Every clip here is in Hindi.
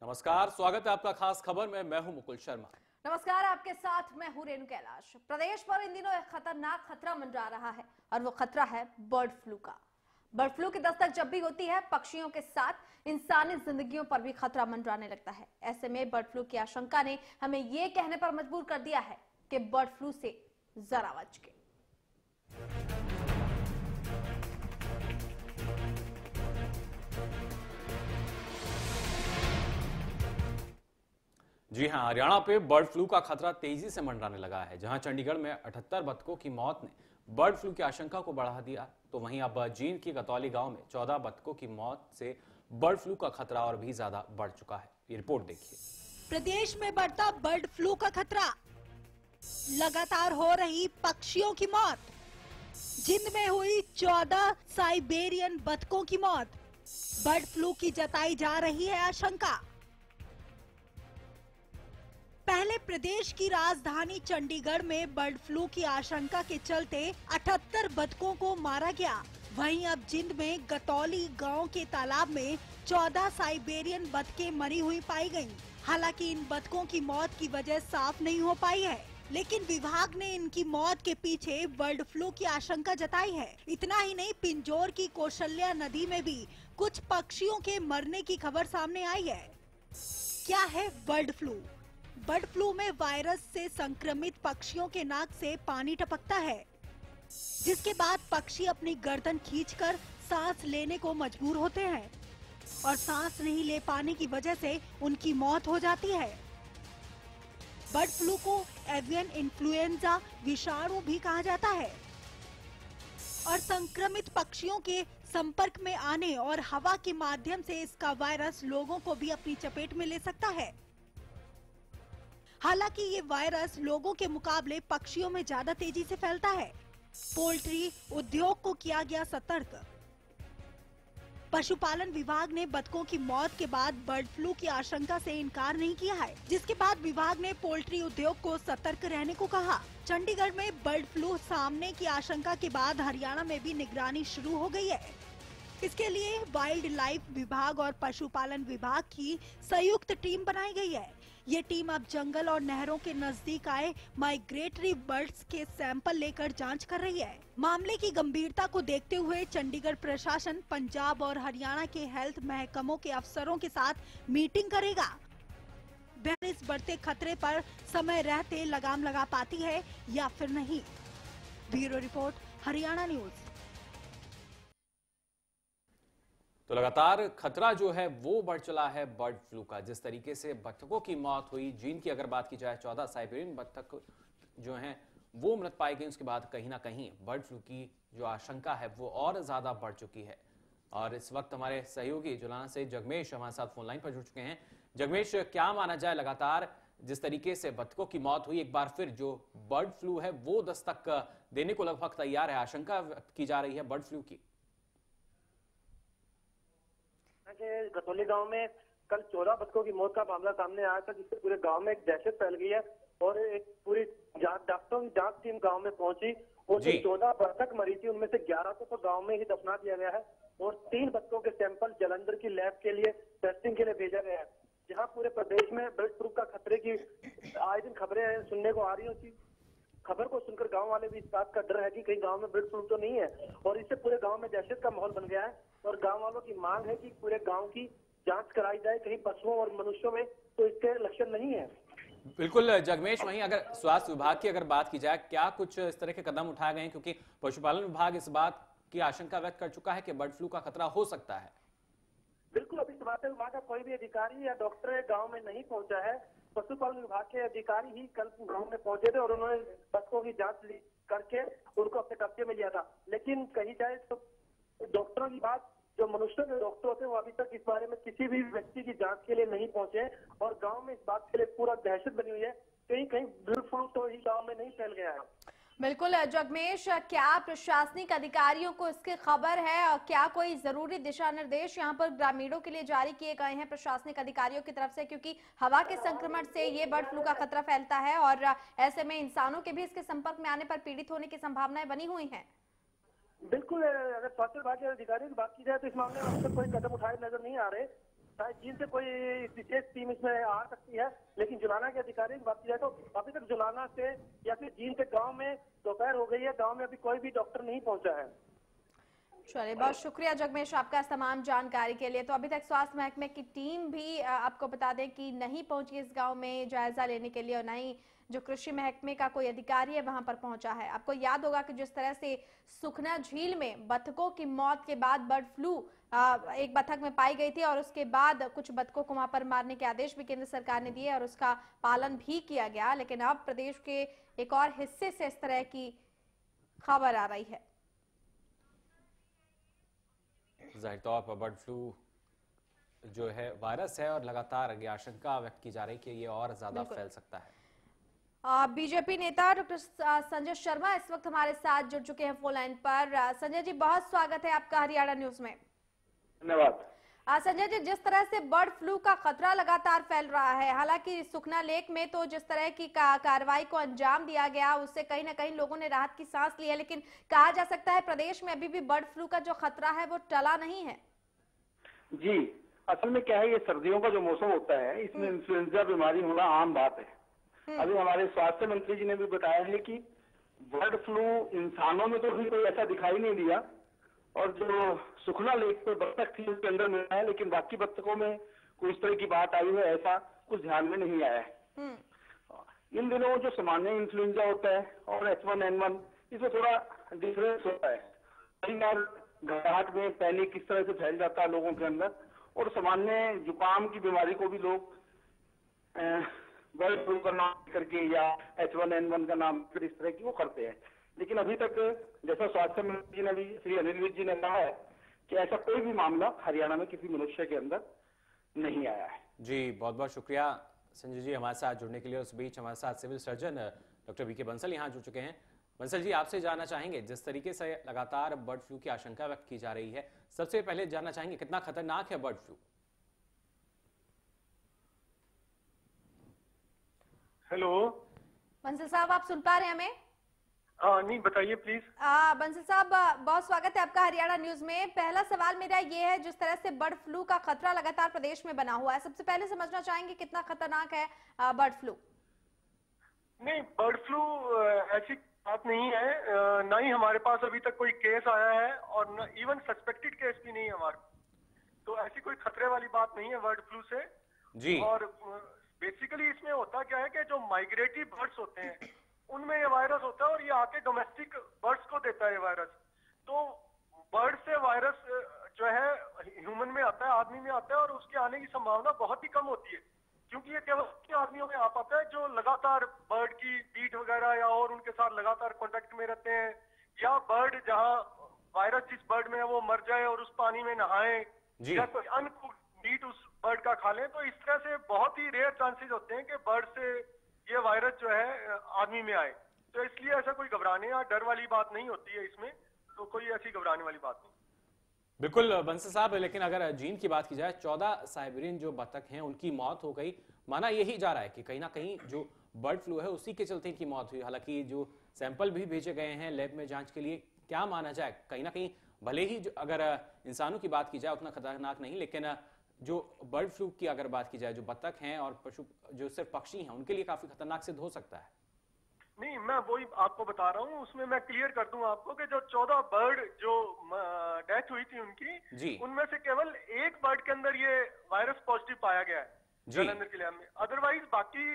नमस्कार, स्वागत है आपका खास खबर में। मैं हूं मुकुल शर्मा। नमस्कार, आपके साथ मैं हूं रेणु कैलाश। प्रदेश पर इन दिनों एक खतरनाक खतरा मंडरा रहा है और वो खतरा है बर्ड फ्लू का। बर्ड फ्लू की दस्तक जब भी होती है, पक्षियों के साथ इंसानी जिंदगियों पर भी खतरा मंडराने लगता है। ऐसे में बर्ड फ्लू की आशंका ने हमें ये कहने पर मजबूर कर दिया है कि बर्ड फ्लू से जरा बच के। जी हां, हरियाणा पे बर्ड फ्लू का खतरा तेजी से मंडराने लगा है। जहां चंडीगढ़ में 78 बतखों की मौत ने बर्ड फ्लू की आशंका को बढ़ा दिया, तो वहीं अब जींद की गतौली गांव में 14 बतखों की मौत से बर्ड फ्लू का खतरा और भी ज्यादा बढ़ चुका है। ये रिपोर्ट देखिए। प्रदेश में बढ़ता बर्ड फ्लू का खतरा, लगातार हो रही पक्षियों की मौत। जिंद में हुई 14 साइबेरियन बतखों की मौत। बर्ड फ्लू की जताई जा रही है आशंका। पहले प्रदेश की राजधानी चंडीगढ़ में बर्ड फ्लू की आशंका के चलते 78 बतखों को मारा गया। वहीं अब जिंद में गतौली गांव के तालाब में 14 साइबेरियन बतखें मरी हुई पाई गईं। हालांकि इन बतखों की मौत की वजह साफ नहीं हो पाई है, लेकिन विभाग ने इनकी मौत के पीछे बर्ड फ्लू की आशंका जताई है। इतना ही नहीं, पिंजौर की कौशल्या नदी में भी कुछ पक्षियों के मरने की खबर सामने आई है। क्या है बर्ड फ्लू? बर्ड फ्लू में वायरस से संक्रमित पक्षियों के नाक से पानी टपकता है, जिसके बाद पक्षी अपनी गर्दन खींचकर सांस लेने को मजबूर होते हैं और सांस नहीं ले पाने की वजह से उनकी मौत हो जाती है। बर्ड फ्लू को एवियन इन्फ्लुएंजा विषाणु भी कहा जाता है और संक्रमित पक्षियों के संपर्क में आने और हवा के माध्यम से इसका वायरस लोगों को भी अपनी चपेट में ले सकता है। हालांकि ये वायरस लोगों के मुकाबले पक्षियों में ज्यादा तेजी से फैलता है। पोल्ट्री उद्योग को किया गया सतर्क। पशुपालन विभाग ने बतखों की मौत के बाद बर्ड फ्लू की आशंका से इनकार नहीं किया है, जिसके बाद विभाग ने पोल्ट्री उद्योग को सतर्क रहने को कहा। चंडीगढ़ में बर्ड फ्लू सामने की आशंका के बाद हरियाणा में भी निगरानी शुरू हो गई है। इसके लिए वाइल्ड लाइफ विभाग और पशुपालन विभाग की संयुक्त टीम बनाई गई है। ये टीम अब जंगल और नहरों के नजदीक आए माइग्रेटरी बर्ड्स के सैंपल लेकर जांच कर रही है। मामले की गंभीरता को देखते हुए चंडीगढ़ प्रशासन पंजाब और हरियाणा के हेल्थ महकमों के अफसरों के साथ मीटिंग करेगा। इस बढ़ते खतरे पर समय रहते लगाम लगा पाती है या फिर नहीं। Bureau report, Haryana news. तो लगातार खतरा जो है वो बढ़ चला है बर्ड फ्लू का। जिस तरीके से बत्तखों की मौत हुई, जींद की अगर बात की जाए 14 साइबेरियन बत्तख जो हैं वो मृत पाई गई, उसके बाद कहीं ना कहीं बर्ड फ्लू की जो आशंका है वो और ज्यादा बढ़ चुकी है। और इस वक्त हमारे सहयोगी जुलाना से जगमेश हमारे साथ फोन लाइन पर जुड़ चुके हैं। जगमेश, क्या माना जाए, लगातार जिस तरीके से बत्तखों की मौत हुई, एक बार फिर जो बर्ड फ्लू है वो दस्तक देने को लगभग तैयार है, आशंका व्यक्त की जा रही है बर्ड फ्लू की। गतौली गांव में कल 14 बतखों की मौत का मामला सामने आया था, जिससे पूरे गांव में एक दहशत फैल गई है और एक पूरी डॉक्टरों की जांच टीम गांव में पहुंची और जो 14 बतख मरी थी उनमें से 11 को तो गांव में ही दफना दिया गया है और 3 बतखों के सैंपल जालंधर की लैब के लिए टेस्टिंग के लिए भेजा गया है। जहां पूरे प्रदेश में बर्ड फ्लू का खतरे की आए दिन खबरें सुनने को आ रही है। खबर को सुनकर गांव वाले भी इस बात का डर है कि कहीं गांव में बर्ड फ्लू तो नहीं है और इससे पूरे गांव में दहशत का माहौल बन गया है और गांव वालों की मांग है कि पूरे गांव की जांच कराई जाए, कहीं पशुओं और मनुष्यों में तो इसके लक्षण नहीं है। बिल्कुल जगमेश, वहीं अगर स्वास्थ्य विभाग की अगर बात की जाए, क्या कुछ इस तरह के कदम उठाए गए हैं? क्योंकि पशुपालन विभाग इस बात की आशंका व्यक्त कर चुका है कि बर्ड फ्लू का खतरा हो सकता है। बिल्कुल, अभी स्वास्थ्य विभाग का कोई भी अधिकारी या डॉक्टर गाँव में नहीं पहुंचा है। पशुपालन विभाग के अधिकारी ही कल गांव में पहुंचे थे और उन्होंने बतखों की जांच करके उनको अपने कब्जे में लिया था। लेकिन कही जाए तो डॉक्टरों की बात, जो मनुष्यों के डॉक्टर होते हैं वो अभी तक इस बारे में किसी भी व्यक्ति की जांच के लिए नहीं पहुंचे और गांव में इस बात के लिए पूरा दहशत बनी हुई है। कहीं कहीं बर्ड फ्लू तो ही गाँव में नहीं फैल गया है। बिल्कुल जगमेश, क्या प्रशासनिक अधिकारियों को इसकी खबर है और क्या कोई जरूरी दिशा निर्देश यहाँ पर ग्रामीणों के लिए जारी किए गए हैं प्रशासनिक अधिकारियों की तरफ से? क्योंकि हवा के संक्रमण से ये बर्ड फ्लू का खतरा फैलता है और ऐसे में इंसानों के भी इसके संपर्क में आने पर पीड़ित होने की संभावनाएं बनी हुई हैं। बिल्कुल, अगर स्वास्थ्य विभाग के अधिकारियों की बात की जाए तो इस मामले में अब तक कोई कदम उठाए नजर नहीं आ रहे। शायद चीन से कोई विशेष टीम इसमें आ सकती है, लेकिन जुलाना के अधिकारी की बात की जाए तो अभी तक जुलाना से या फिर चीन से गांव में दोपहर हो गई है, गांव में अभी कोई भी डॉक्टर नहीं पहुंचा है। चलिए, बहुत शुक्रिया जगमेश आपका तमाम जानकारी के लिए। तो अभी तक स्वास्थ्य महकमे की टीम भी आपको बता दें कि नहीं पहुंची इस गांव में जायजा लेने के लिए, और न ही जो कृषि महकमे का कोई अधिकारी है वहां पर पहुंचा है। आपको याद होगा कि जिस तरह से सुखना झील में बतखों की मौत के बाद बर्ड फ्लू एक बतख में पाई गई थी, और उसके बाद कुछ बतखों को वहां पर मारने के आदेश भी केंद्र सरकार ने दिए और उसका पालन भी किया गया। लेकिन अब प्रदेश के एक और हिस्से से इस तरह की खबर आ रही है। जाहिर तौर पर बर्ड फ्लू जो है वायरस है और लगातार आगे आशंका व्यक्त की जा रही है कि ये और ज्यादा फैल सकता है। बीजेपी नेता डॉक्टर संजय शर्मा इस वक्त हमारे साथ जुड़ चुके हैं फोन लाइन पर। संजय जी, बहुत स्वागत है आपका हरियाणा न्यूज में। धन्यवाद। संजय जी, जिस तरह से बर्ड फ्लू का खतरा लगातार फैल रहा है, हालांकि सुखना लेक में तो जिस तरह की कार्रवाई को अंजाम दिया गया उससे कहीं ना कहीं लोगों ने राहत की सांस ली है, लेकिन कहा जा सकता है प्रदेश में अभी भी बर्ड फ्लू का जो खतरा है वो टला नहीं है। जी, असल में क्या है, ये सर्दियों का जो मौसम होता है इसमें इन्फ्लुएंजा बीमारी होना आम बात है। अभी हमारे स्वास्थ्य मंत्री जी ने भी बताया है कि बर्ड फ्लू इंसानों में तो भी कोई ऐसा दिखाई नहीं दिया, और जो सुखना लेक पे बत्तख थी उसके अंदर मिला है, लेकिन बाकी बत्तखों में कोई इस तरह की बात आई है ऐसा कुछ ध्यान में नहीं आया है। इन दिनों जो सामान्य इन्फ्लुएंजा होता है और H1N1 इसमें थोड़ा डिफरेंस होता है। कई बार घबराहट में पैनिक किस तरह से फैल जाता है लोगों के अंदर, और सामान्य जुकाम की बीमारी को भी लोग बर्ड फ्लू का नाम करके या H1N1 का नाम फिर इस तरह की वो करते हैं। लेकिन अभी तक जैसा स्वास्थ्य मंत्री जी ने भी, श्री अनिल विज जी ने कहा है कि ऐसा कोई भी मामला हरियाणा में किसी मनुष्य के अंदर नहीं आया है। जी, बहुत बहुत शुक्रिया संजय जी हमारे साथ जुड़ने के लिए। उस बीच हमारे साथ सिविल सर्जन डॉक्टर वी के बंसल यहाँ जुड़ चुके हैं। बंसल जी, आपसे जानना चाहेंगे, जिस तरीके से लगातार बर्ड फ्लू की आशंका व्यक्त की जा रही है, सबसे पहले जानना चाहेंगे कितना खतरनाक है बर्ड फ्लू? हेलो बंसल साहब, आप सुन पा रहे हैं हमें? हाँ, नहीं बताइए प्लीज। बंसल साहब, बहुत स्वागत है आपका हरियाणा न्यूज में। पहला सवाल मेरा ये है, जिस तरह से बर्ड फ्लू का खतरा लगातार प्रदेश में बना हुआ है, सबसे पहले समझना चाहेंगे कितना खतरनाक है बर्ड फ्लू? नहीं, बर्ड फ्लू ऐसी बात नहीं है, ना ही हमारे पास अभी तक कोई केस आया है और इवन सस्पेक्टेड केस भी नहीं है हमारे, तो ऐसी कोई खतरे वाली बात नहीं है बर्ड फ्लू से जी। और बेसिकली इसमें होता क्या है कि जो माइग्रेटरी बर्ड्स होते हैं उनमें ये वायरस होता है और ये आके डोमेस्टिक बर्ड्स को देता है ये वायरस। तो बर्ड से वायरस जो है ह्यूमन में आता है, आदमी में आता है, और उसके आने की संभावना बहुत ही कम होती है, क्योंकि ये केवल आदमियों में आ पाता है जो लगातार बर्ड की बीट वगैरह या और उनके साथ लगातार कांटेक्ट में रहते हैं, या बर्ड जहां वायरस जिस बर्ड में है वो मर जाए और उस पानी में नहाए, या कोई अनकुक्ड मीट उस बर्ड का खा लें। तो इस तरह से बहुत ही रेयर चांसेस होते हैं कि बर्ड से ये वायरस जो है आदमी में आए। तो इसलिए ऐसा कोई घबराने या डर वाली बात नहीं होती है इसमें, तो कोई ऐसी घबराने वाली बात नहीं। बिल्कुल बंसल साहब, लेकिन अगर जीन की बात की जाए, 14 साइबेरियन जो बतख हैं उनकी मौत हो गई। माना यही जा रहा है कि कहीं ना कहीं जो बर्ड फ्लू है उसी के चलते इनकी मौत हुई। हालांकि जो सैंपल भी भेजे गए हैं लैब में जांच के लिए, क्या माना जाए, कहीं ना कहीं भले ही अगर इंसानों की बात की जाए उतना खतरनाक नहीं, लेकिन जो बर्ड फ्लू की अगर बात की जाए, जो बतख हैं और पशु जो सिर्फ पक्षी हैं उनके लिए काफी खतरनाक सिद्ध हो सकता है। नहीं, मैं वही आपको बता रहा हूँ, उसमें मैं क्लियर कर दूं आपको कि जो 14 बर्ड जो डेथ हुई थी उनकी, उनमें से केवल एक बर्ड के अंदर ये वायरस पॉजिटिव पाया गया है जालंधर जिले में। अदरवाइज बाकी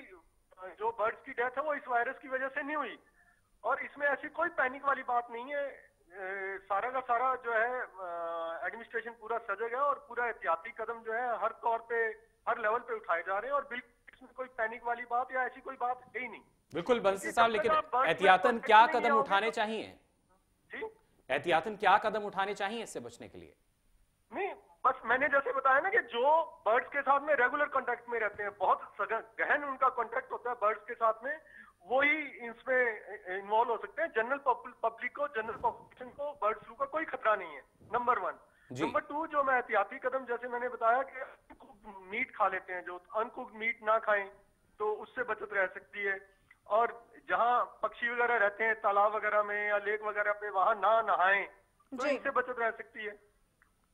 जो बर्ड्स की डेथ है वो इस वायरस की वजह से नहीं हुई, और इसमें ऐसी कोई पैनिक वाली बात नहीं है। सारा का सारा जो है एडमिनिस्ट्रेशन पूरा सजग है और पूरा एहतियाती कदम जो है हर तौर पे हर लेवल पे उठाए जा रहे हैं, और बिल्कुल इसमें कोई पैनिक वाली बात या ऐसी कोई बात है ही नहीं। बिल्कुल बंसल साहब, लेकिन एहतियातन क्या कदम उठाने चाहिए? जी, एहतियातन क्या कदम उठाने चाहिए इससे बचने के लिए? नहीं, बस मैंने जैसे बताया ना कि जो बर्ड्स के साथ में रेगुलर कांटेक्ट में रहते हैं, बहुत गहन उनका कांटेक्ट होता है बर्ड्स के साथ में, वही इसमें इन्वॉल्व हो सकते हैं। जनरल पब्लिक को, जनरल पॉपुलेशन को बर्ड फ्लू का कोई खतरा नहीं है, नंबर 1। नंबर 2, जो मैं एहतियाती कदम जैसे मैंने बताया कि अनकुक्ड मीट खा लेते हैं, जो अनकुक्ड मीट ना खाएं तो उससे बचत रह सकती है। और जहां पक्षी वगैरह रहते हैं तालाब वगैरह में या लेक वगैरह पे, वहां ना नहाएं तो इनसे बचत रह सकती है।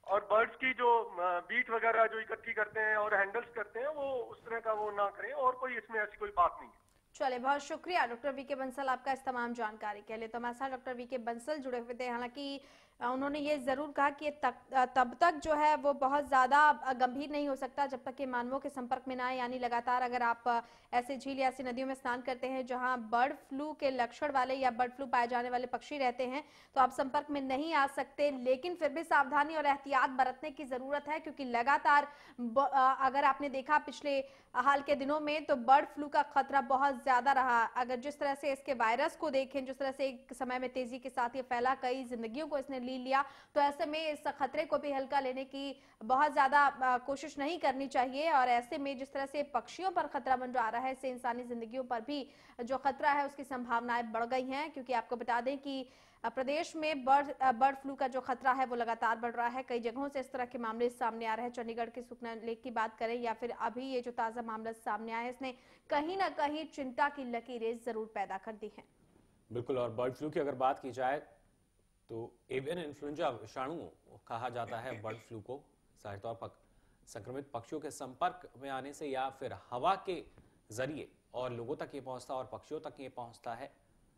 और बर्ड्स की जो बीट वगैरह जो इकट्ठी करते हैं और हैंडल्स करते हैं, वो उस तरह का वो ना करें, और कोई इसमें ऐसी कोई बात नहीं है। चले, बहुत शुक्रिया डॉक्टर वीके बंसल आपका इस तमाम जानकारी के लिए। तो हमारे साथ डॉक्टर वीके बंसल जुड़े हुए थे। हालांकि उन्होंने ये जरूर कहा कि तब तक जो है वो बहुत ज्यादा गंभीर नहीं हो सकता जब तक कि मानवों के संपर्क में ना आए। यानी लगातार अगर आप ऐसे झील या ऐसी नदियों में स्नान करते हैं जहां बर्ड फ्लू के लक्षण वाले या बर्ड फ्लू पाए जाने वाले पक्षी रहते हैं, तो आप संपर्क में नहीं आ सकते। लेकिन फिर भी सावधानी और एहतियात बरतने की जरूरत है, क्योंकि लगातार अगर आपने देखा पिछले हाल के दिनों में तो बर्ड फ्लू का खतरा बहुत ज्यादा रहा। अगर जिस तरह से इसके वायरस को देखें, जिस तरह से एक समय में तेजी के साथ ये फैला, कई जिंदगियों को इसने ले लिया, तो ऐसे में इस खतरे को भी हल्का लेने की बहुत ज्यादा कोशिश नहीं करनी चाहिए। और ऐसे में जिस तरह से पक्षियों पर खतरा मंडरा रहा है, इससे इंसानी जिंदगियों पर भी जो खतरा है उसकी संभावनाएं बढ़ गई हैं। क्योंकि आपको बता दें कि प्रदेश में बर्ड फ्लू का जो खतरा है वो लगातार बढ़ रहा है। कई जगहों से इस तरह के मामले सामने आ रहे हैं। चंडीगढ़ के सुखना लेक की बात करें या फिर अभी ये जो ताजा मामला सामने आया है, इसने कहीं ना कहीं चिंता की लकीरें जरूर पैदा कर दी है। बिल्कुल। और बर्ड फ्लू की अगर बात की जाए तो एवियन इन्फ्लुएंजा विषाणु कहा जाता है बर्ड फ्लू को। जाहिर तौर पर संक्रमित पक्षियों के संपर्क में आने से या फिर हवा के जरिए और लोगों तक ये पहुंचता और पक्षियों तक ये पहुंचता है।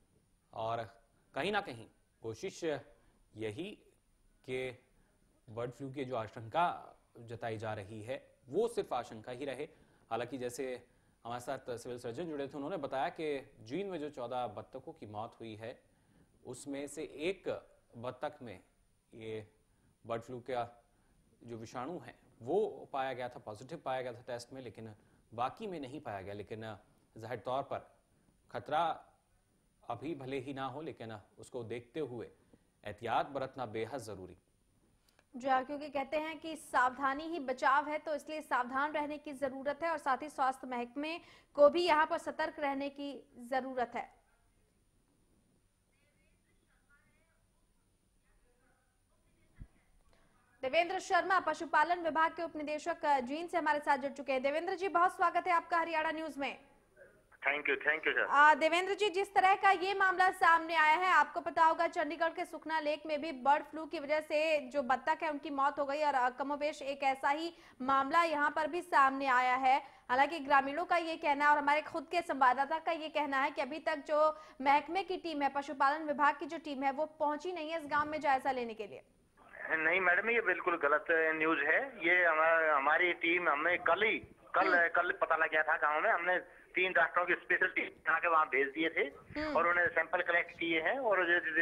और कहीं ना कहीं कोशिश यही कि बर्ड फ्लू की जो आशंका जताई जा रही है वो सिर्फ आशंका ही रहे। हालांकि जैसे हमारे साथ सिविल सर्जन जुड़े थे, उन्होंने बताया कि जीन में जो 14 बत्तखों की मौत हुई है उसमें से एक बत्तख में ये बर्ड फ्लू का जो विषाणु है वो पाया गया था, पॉजिटिव पाया गया था टेस्ट में, लेकिन बाकी में नहीं पाया गया। लेकिन जाहिर तौर पर खतरा अभी भले ही ना हो, लेकिन उसको देखते हुए एहतियात बरतना बेहद जरूरी। जी हाँ, क्योंकि कहते हैं कि सावधानी ही बचाव है, तो इसलिए सावधान रहने की जरूरत है और साथ ही स्वास्थ्य महकमे को भी यहाँ पर सतर्क रहने की जरूरत है। देवेंद्र शर्मा पशुपालन विभाग के उप निदेशक जींद से हमारे साथ जुड़ चुके हैं। देवेंद्र जी, बहुत स्वागत है आपका हरियाणा न्यूज में। Thank you sir. Devendra ji, जिस तरह का ये मामला सामने आया है, आपको पता होगा चंडीगढ़ के सुखना लेक में भी बर्ड फ्लू की वजह से जो बत्तख है उनकी मौत हो गई और कमोबेश एक ऐसा ही मामला यहाँ पर भी सामने आया है। हालांकि ग्रामीणों का ये कहना है और हमारे खुद के संवाददाता का ये कहना है कि अभी तक जो महकमे की टीम है, पशुपालन विभाग की जो टीम है, वो पहुंची नहीं है इस गाँव में जायजा लेने के लिए। नहीं मैडम, ये बिल्कुल गलत न्यूज है। ये हमारी टीम, हमें कल पता लग गया था गाँव में। हमने 3 डॉक्टरों की स्पेशल टीम यहाँ के वहाँ भेज दिए थे और उन्हें सैंपल कलेक्ट किए हैं। और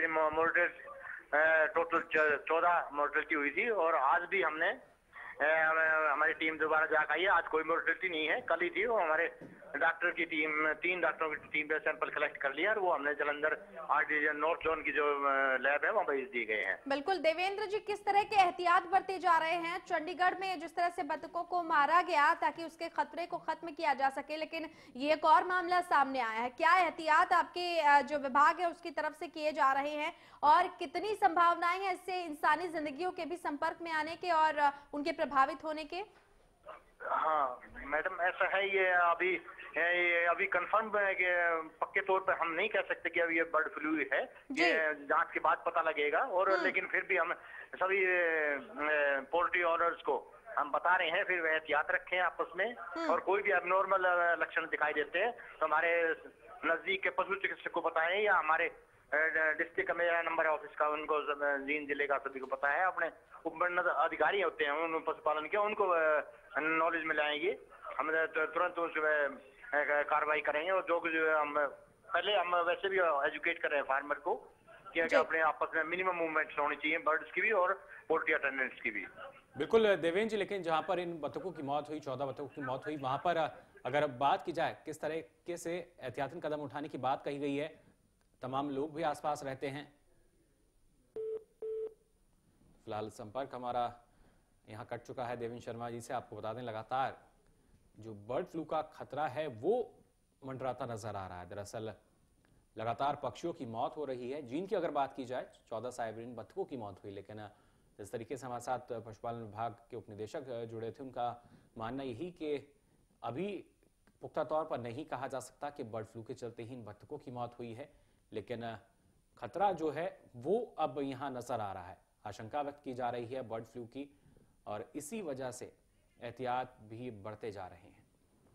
टोटल 14 मोर्टेलिटी हुई थी और आज भी हमारी टीम दोबारा जाकर आई है। आज कोई मोर्टेलिटी नहीं है, कल ही थी। वो हमारे डॉक्टर की टीम, 3 डॉक्टरों की टीम पे सैंपल कलेक्ट कर लिया और वो हमने जलंधर आरटीजन नॉर्थ जोन की जो लैब है वहाँ भेज दिए गए हैं। बिल्कुल देवेंद्र जी, किस तरह के एहतियात बरते जा रहे हैं? चंडीगढ़ में जिस तरह से बत्तखों को मारा गया ताकि उसके खतरे को खत्म किया जा सके, लेकिन ये एक और मामला सामने आया है। क्या एहतियात आपके जो विभाग है उसकी तरफ से किए जा रहे हैं और कितनी संभावनाएं हैं इससे इंसानी जिंदगियों के भी संपर्क में आने के और उनके प्रभावित होने के? हाँ मैडम, ऐसा है। ये अभी कंफर्म पक्के तौर पर हम नहीं कह सकते कि अभी ये बर्ड फ्लू है। ये जांच के बाद पता लगेगा। और लेकिन फिर भी हम सभी पोल्ट्री ओनर्स को हम बता रहे हैं, फिर एहतियात रखें आपस में। और कोई भी एबनॉर्मल लक्षण दिखाई देते हैं तो हमारे नजदीक के पशु चिकित्सक को बताएं या हमारे डिस्ट्रिक्ट का मेरा नंबर ऑफिस का, उनको जींद जिले का सभी को पता है। अपने उपमंडल अधिकारी होते हैं उन पशुपालन के, उनको नॉलेज में लाएंगे। हम तुरंत उस कार्रवाई करेंगे। और जो हम वैसे भी एजुकेट कर रहे हैं फार्मर को कि अपने आपस में मिनिमम मूवमेंट्स होनी चाहिए, बर्ड्स की भी और पोल्ट्री अटेंडेंट्स की भी। बिल्कुल देवेंद्र जी, लेकिन जहां पर इन बत्तखों की मौत हुई, 14 बत्तखों की मौत हुई, वहां पर अगर बात की जाए किस तरीके से एहतियातन कदम उठाने की बात कही गई है, तमाम लोग भी आसपास रहते हैं। फिलहाल संपर्क हमारा यहाँ कट चुका है देवेंद्र शर्मा जी से। आपको बता दें, लगातार जो बर्ड फ्लू का खतरा है वो मंडराता नजर आ रहा है। दरअसल लगातार पक्षियों की मौत हो रही है। जींद की अगर बात की जाए, 14 साइबेरियन बत्तखों की मौत हुई, लेकिन जिस तरीके से हमारे साथ पशुपालन विभाग के उपनिदेशक जुड़े थे, उनका मानना यही कि अभी पुख्ता तौर पर नहीं कहा जा सकता कि बर्ड फ्लू के चलते ही इन बत्तखों की मौत हुई है, लेकिन खतरा जो है वो अब यहाँ नजर आ रहा है। आशंका व्यक्त की जा रही है बर्ड फ्लू की, और इसी वजह से एहतियात भी बढ़ते जा रहे हैं।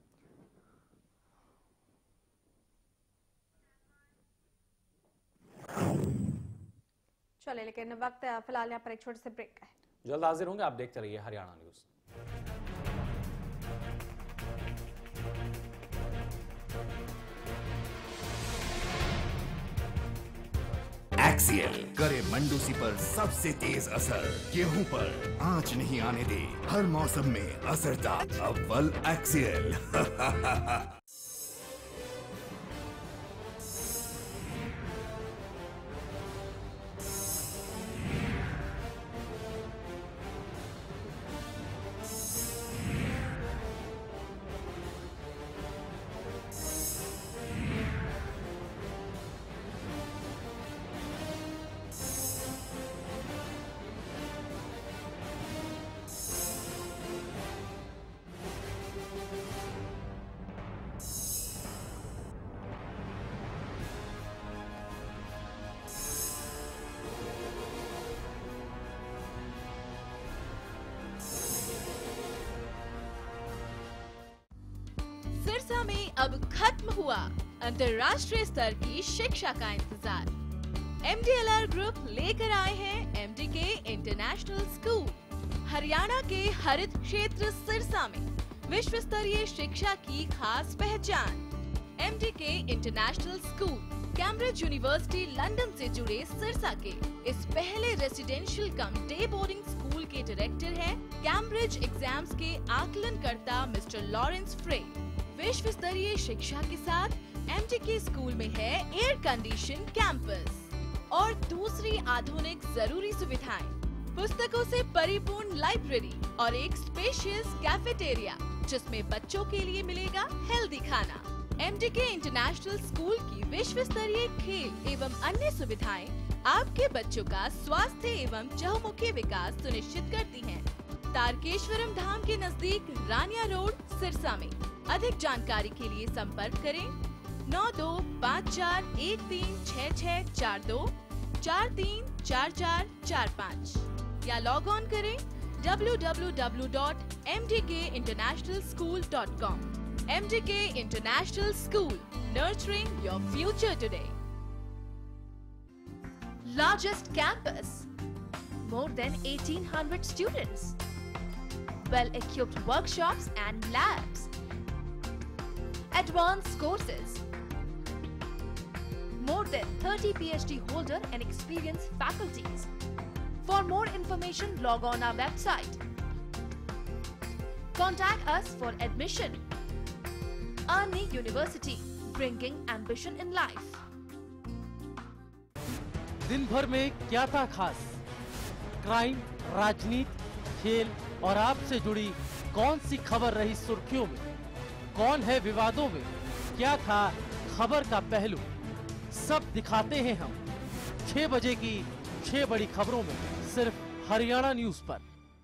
चलिए, लेकिन वक्त फिलहाल यहाँ पर एक छोटे से ब्रेक का है। जल्द हाजिर होंगे, आप देखते रहिए हरियाणा न्यूज। एक्सियल करे मंडूसी पर सबसे तेज असर। गेहूं पर आंच नहीं आने दे, हर मौसम में असरदार अव्वल एक्सियल। सिरसा में अब खत्म हुआ अंतर्राष्ट्रीय स्तर की शिक्षा का इंतजार। MDLR ग्रुप लेकर आए हैं MDK इंटरनेशनल स्कूल। हरियाणा के हरित क्षेत्र सिरसा में विश्व स्तरीय शिक्षा की खास पहचान। MDK international school Cambridge university London से जुड़े सिरसा के इस पहले residential cum day boarding school के डायरेक्टर हैं कैम्ब्रिज एग्जाम्स के आकलनकर्ता मिस्टर लॉरेंस फ्रे। विश्व स्तरीय शिक्षा के साथ MDK स्कूल में है एयर कंडीशन कैंपस और दूसरी आधुनिक जरूरी सुविधाएं, पुस्तकों से परिपूर्ण लाइब्रेरी और एक स्पेशियस कैफेटेरिया जिसमें बच्चों के लिए मिलेगा हेल्दी खाना। MDK इंटरनेशनल स्कूल की विश्व स्तरीय खेल एवं अन्य सुविधाएं आपके बच्चों का स्वास्थ्य एवं चहुमुखी विकास सुनिश्चित करती हैं। तारकेश्वरम धाम के नजदीक रानिया रोड सिरसा में। अधिक जानकारी के लिए संपर्क करें 9254136642 434445 या लॉग ऑन करें www.mdkinternationalschool.com। MDK International School, nurturing your future today. Largest campus, more than 1800 students, well-equipped workshops and labs, advanced courses, more than 30 PhD holder and experienced faculties. For more information, log on our website. Contact us for admission. Arni University, bringing ambition in life. दिन भर में क्या था खास? क्राइम, राजनीति, खेल और आपसे जुड़ी कौन सी खबर रही सुर्खियों में? कौन है विवादों में? क्या था खबर का पहलू? सब दिखाते हैं हम 6 बजे की 6 बड़ी खबरों में, सिर्फ हरियाणा न्यूज पर।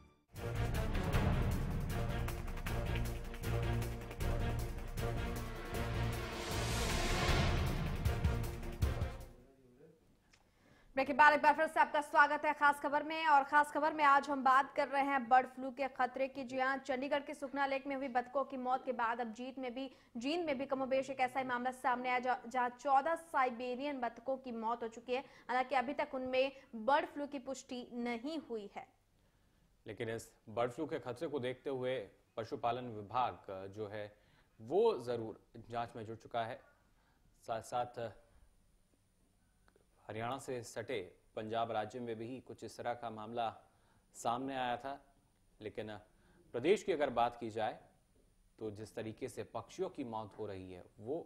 ब्रेक के बाद एक बार फिर से आपका स्वागत है खास खबर में। और खास खबर में आज हम बात कर रहे हैं बर्ड फ्लू के खतरे की। जी हां, चंडीगढ़ के सुखना लेक में हुई बतखों की मौत के बाद अब जींद में भी कमोबेश एक ऐसा ही मामला सामने आया जहां 14 साइबेरियन बतखों की मौत हो चुकी है। हालांकि अभी तक उनमें बर्ड फ्लू की पुष्टि नहीं हुई है। लेकिन इस बर्ड फ्लू के खतरे को देखते हुए पशुपालन विभाग जो है वो जरूर जांच में जुट चुका है। साथ साथ हरियाणा से सटे पंजाब राज्य में भी कुछ इस तरह का मामला सामने आया था। लेकिन प्रदेश की अगर बात की जाए तो जिस तरीके से पक्षियों की मौत हो रही है वो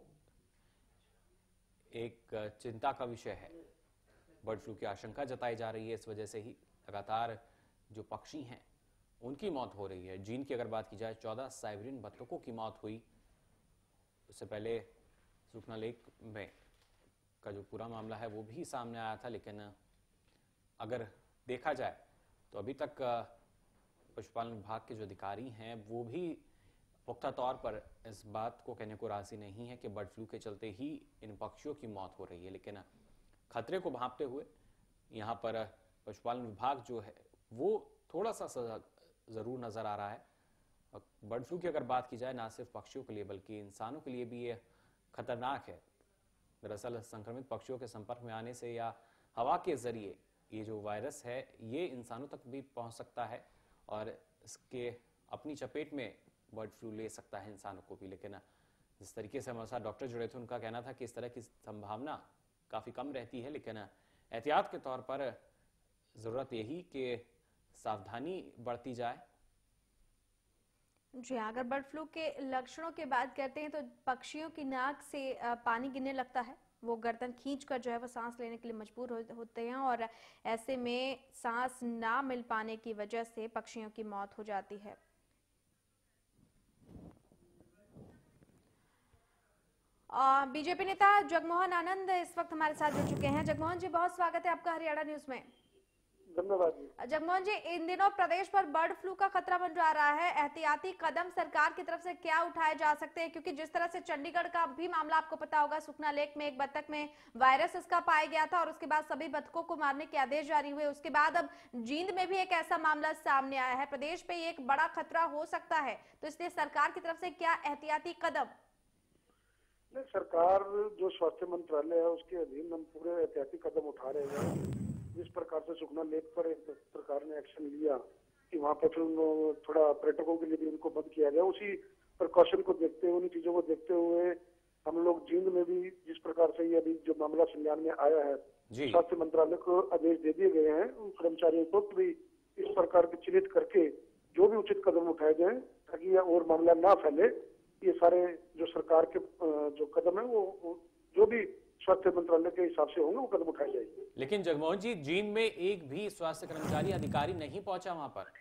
एक चिंता का विषय है। बर्ड फ्लू की आशंका जताई जा रही है, इस वजह से ही लगातार जो पक्षी हैं उनकी मौत हो रही है। जींद की अगर बात की जाए 14 साइबेरियन बतखों की मौत हुई। उससे पहले सुखना लेक में का जो पूरा मामला है वो भी सामने आया था। लेकिन अगर देखा जाए तो अभी तक पशुपालन विभाग के जो अधिकारी हैं वो भी पुख्ता तौर पर इस बात को कहने को राजी नहीं है कि बर्ड फ्लू के चलते ही इन पक्षियों की मौत हो रही है। लेकिन खतरे को भांपते हुए यहाँ पर पशुपालन विभाग जो है वो थोड़ा सा सजग जरूर नजर आ रहा है। बर्ड फ्लू की अगर बात की जाए ना सिर्फ पक्षियों के लिए बल्कि इंसानों के लिए भी ये खतरनाक है। दरअसल संक्रमित पक्षियों के संपर्क में आने से या हवा के जरिए ये जो वायरस है ये इंसानों तक भी पहुंच सकता है और इसके अपनी चपेट में बर्ड फ्लू ले सकता है इंसानों को भी। लेकिन जिस तरीके से हमारे साथ डॉक्टर जुड़े थे उनका कहना था कि इस तरह की संभावना काफी कम रहती है, लेकिन एहतियात के तौर पर जरूरत यही कि सावधानी बरती जाए। जी हाँ, अगर बर्ड फ्लू के लक्षणों की बात करते हैं तो पक्षियों की नाक से पानी गिरने लगता है, वो गर्दन खींचकर जो है वो सांस लेने के लिए मजबूर होते हैं और ऐसे में सांस ना मिल पाने की वजह से पक्षियों की मौत हो जाती है। बीजेपी नेता जगमोहन आनंद इस वक्त हमारे साथ जुड़ चुके हैं। जगमोहन जी, बहुत स्वागत है आपका हरियाणा न्यूज में। धन्यवाद जी। जगमोहन जी, इन दिनों प्रदेश पर बर्ड फ्लू का खतरा मंडरा रहा है, एहतियाती कदम सरकार की तरफ से क्या उठाए जा सकते हैं? क्योंकि जिस तरह से चंडीगढ़ का भी मामला आपको पता होगा, सुखना लेक में एक बत्तख में वायरस इसका पाया गया था और उसके बाद सभी बत्तखों को मारने के आदेश जारी हुए। उसके बाद अब जींद में भी एक ऐसा मामला सामने आया है। प्रदेश पे एक बड़ा खतरा हो सकता है, तो इसलिए सरकार की तरफ से क्या एहतियाती कदम? नहीं, सरकार जो स्वास्थ्य मंत्रालय है उसके अधीन हम पूरे एहतियाती कदम उठा रहे हैं। जिस प्रकार से सुखना लेक पर एक सरकार ने एक्शन लिया कि वहाँ पर फिर थोड़ा पर्यटकों के लिए भी उनको बंद किया गया, उसी प्रिकॉशन को देखते हुए, उन चीजों को देखते हुए हम लोग जींद में भी जिस प्रकार से ये अभी जो मामला संज्ञान में आया है, स्वास्थ्य मंत्रालय को आदेश दे दिए गए हैं उन कर्मचारियों को भी इस प्रकार के चिन्हित करके जो भी उचित कदम उठाए जाए ताकि यह और मामला ना फैले। ये सारे जो सरकार के जो कदम है वो जो भी स्वास्थ्य मंत्रालय के हिसाब से होंगे वो कदम उठाए जाएंगे। लेकिन जगमोहन जी, जींद में एक भी स्वास्थ्य कर्मचारी अधिकारी नहीं पहुंचा वहां पर।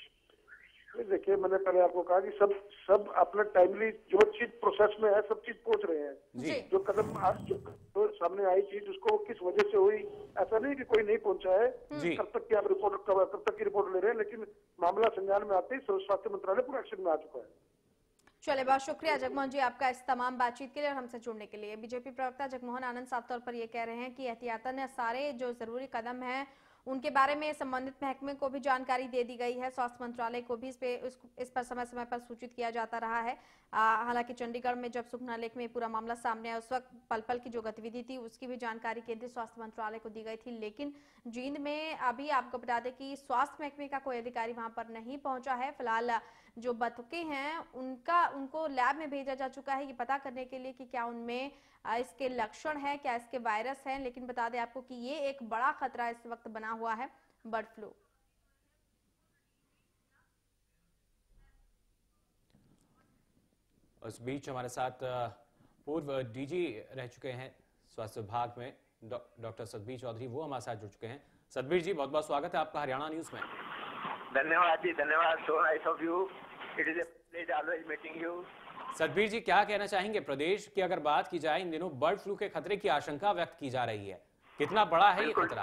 देखिए, मैंने पहले आपको कहा कि सब अपना टाइमली जो चीज प्रोसेस में है सब चीज पहुंच रहे हैं जी। जो कदम जो सामने आई चीज उसको किस वजह से हुई, ऐसा नहीं कि कोई नहीं पहुंचा है। कब तक की आप रिपोर्ट कब तक की रिपोर्ट ले रहे हैं, लेकिन मामला संज्ञान में आते ही स्वास्थ्य मंत्रालय पूरा एक्शन में आ चुका है। चलिए, बहुत शुक्रिया जगमोहन जी आपका इस तमाम बातचीत के लिए और हमसे जुड़ने के लिए। बीजेपी प्रवक्ता जगमोहन आनंद साफ तौर पर ये कह रहे हैं कि एहतियातन सारे जो जरूरी कदम हैं उनके बारे में संबंधित महकमे को भी जानकारी दे दी गई है, स्वास्थ्य मंत्रालय को भी इस पर समय समय पर सूचित किया जाता रहा है। हालांकि चंडीगढ़ में जब सुखना लेक में पूरा मामला सामने आया उस वक्त पल पल की जो गतिविधि थी उसकी भी जानकारी केंद्रीय स्वास्थ्य मंत्रालय को दी गई थी, लेकिन जींद में अभी आपको बता दें कि स्वास्थ्य महकमे का कोई अधिकारी वहां पर नहीं पहुंचा है। फिलहाल जो बतखें हैं उनको लैब में भेजा जा चुका है ये पता करने के लिए कि क्या उनमें इसके लक्षण है, क्या इसके वायरस हैं। लेकिन बता दें आपको कि ये एक बड़ा खतरा इस वक्त बना हुआ है, बर्ड फ्लू। इस बीच हमारे साथ पूर्व डीजी रह चुके हैं स्वास्थ्य विभाग में डॉक्टर सतबीर चौधरी, वो हमारे साथ जुड़ चुके हैं। सतबीर जी, बहुत बहुत स्वागत है आपका हरियाणा न्यूज में। धन्यवाद जी, धन्यवाद। So nice of you, it is a pleasure always meeting you. Satbir ji, क्या कहना चाहेंगे? प्रदेश की अगर बात की जाए, इन दिनों बर्ड फ्लू के खतरे की आशंका व्यक्त की जा रही है, कितना बड़ा है ये खतरा?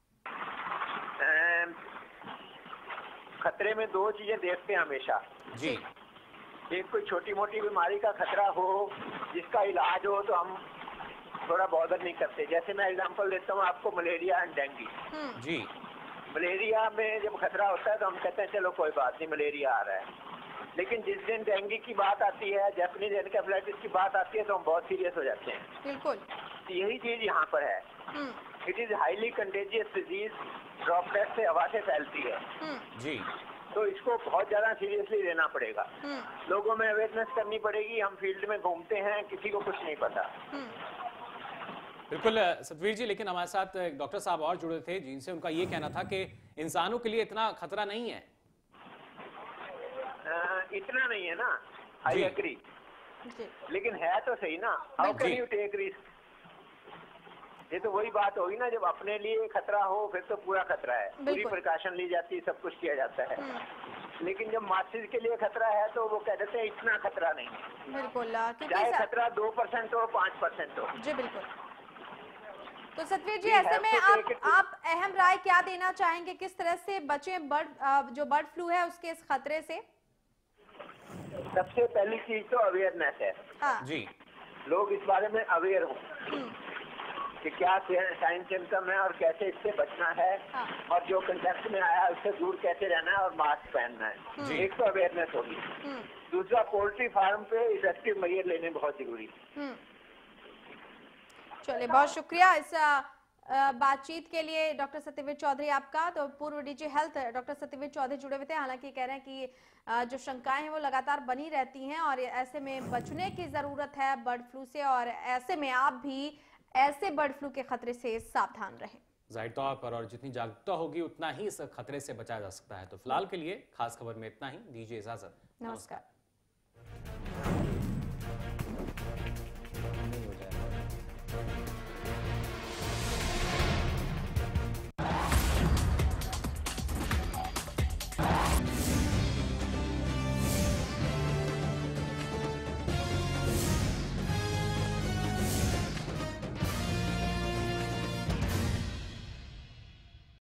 खतरे में दो चीजें देखते हैं हमेशा जी। एक कोई छोटी मोटी बीमारी का खतरा हो जिसका इलाज हो तो हम थोड़ा बॉदर नहीं करते। जैसे मैं एग्जांपल देता हूँ आपको, मलेरिया एंड डेंगू जी। मलेरिया में जब खतरा होता है तो हम कहते हैं चलो कोई बात नहीं, मलेरिया आ रहा है। लेकिन जिस दिन डेंगू की बात आती है, जैपनीज एनकेफेलाइटिस की बात आती है तो हम बहुत सीरियस हो जाते हैं। बिल्कुल। तो यही चीज यहाँ पर है। It is highly contagious disease, droplet से हवा से फैलती है जी। तो इसको बहुत ज्यादा सीरियसली लेना पड़ेगा। लोगों में अवेयरनेस करनी पड़ेगी। हम फील्ड में घूमते हैं, किसी को कुछ नहीं पता। बिल्कुल सतवीर जी, लेकिन हमारे साथ एक डॉक्टर साहब और जुड़े थे जिनसे उनका ये कहना था कि इंसानों के लिए इतना खतरा नहीं है। इतना नहीं है ना, आई एग्री, लेकिन है तो सही ना। How can you take risk? ये तो वही बात होगी ना, जब अपने लिए खतरा हो फिर तो पूरा खतरा है, पूरी प्रिकॉशन ली जाती है, सब कुछ किया जाता है। लेकिन जब मासिस के लिए खतरा है तो वो कह देते हैं इतना खतरा नहीं है। बिल्कुल, चाहे खतरा 2% हो, 5% हो। जी बिल्कुल। तो सतवीर जी, ऐसे में आप अहम राय क्या देना चाहेंगे, किस तरह से बचें जो बर्ड फ्लू है उसके इस खतरे से? सबसे पहली चीज तो अवेयरनेस है। हाँ। जी। लोग इस बारे में अवेयर हो। कि क्या साइन सिम्टम है और कैसे इससे बचना है, और जो कंटेक्ट में आया उससे दूर कैसे रहना है और मास्क पहनना है। एक तो अवेयरनेस होगी। दूसरा, पोल्ट्री फार्म पे इफेक्टिव मेजर लेने बहुत जरूरी है। चलिए, बहुत शुक्रिया इस बातचीत के लिए डॉक्टर सत्यवीर चौधरी आपका। तो पूर्व DG health doctor Satyavir Chaudhary जुड़े हुए थे। हालांकि कह रहे हैं कि जो शंकाएं हैं वो लगातार बनी रहती हैं और ऐसे में बचने की जरूरत है बर्ड फ्लू से, और ऐसे में आप भी ऐसे बर्ड फ्लू के खतरे से सावधान रहें। जाहिर तौर पर, और जितनी जागरूकता होगी उतना ही इस खतरे से बचा जा सकता है। तो फिलहाल के लिए खास खबर में इतना ही। दीजिए इजाजत। नमस्कार।